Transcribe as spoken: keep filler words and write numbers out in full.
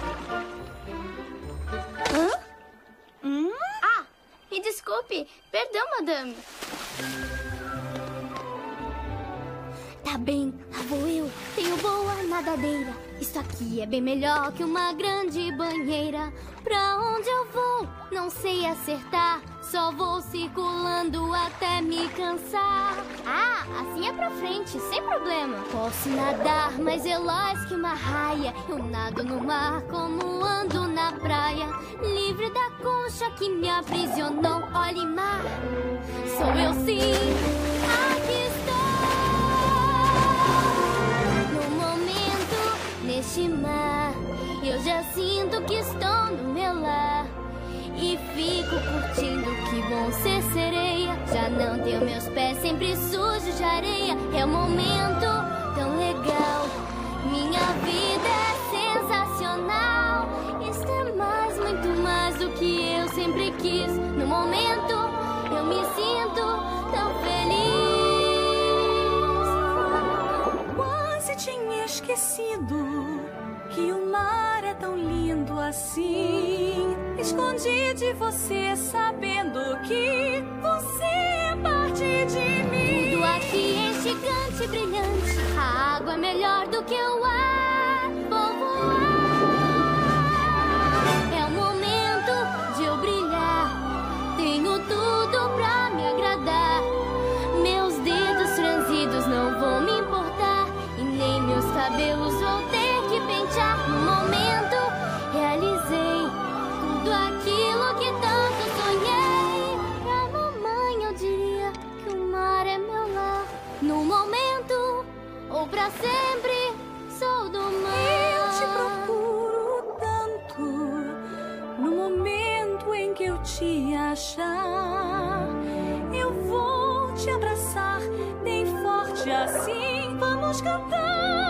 Hã? Hum? Ah, me desculpe. Perdão, madame. Tá bem, lá vou eu. Tenho boa nadadeira. Isso aqui é bem melhor que uma grande banheira. Pra onde eu vou? Não sei acertar. Só vou circulando até me cansar. Ah, assim é pra frente, sem problema. Posso nadar mais veloz que uma raia. Eu nado no mar como ando na praia. Livre da concha que me aprisionou. Olhe, mar, sou eu sim. Aqui estou. No momento, neste mar, eu já sinto que estou no meu lar. E fico curtindo, que bom ser sereia. Já não tenho meus pés sempre sujos de areia. É um momento tão legal. Minha vida é sensacional. Isto é mais, muito mais do que eu sempre quis. No momento eu me sinto tão feliz. Quase tinha esquecido que o mar é tão lindo assim. Escondi de você, sabendo que você é parte de mim. Tudo aqui é gigante, brilhante. A água é melhor do que o ar. Vou voar. É o momento de eu brilhar. Tenho tudo pra me agradar. Meus dedos franzidos não vão me importar. E nem meus cabelos vou ter que pentear. No momento realizei tudo aquilo que tanto sonhei. Pra mamãe eu diria que o mar é meu lar. No momento ou pra sempre sou do mar. Eu te procuro tanto. No momento em que eu te achar, eu vou te abraçar bem forte assim. Vamos cantar.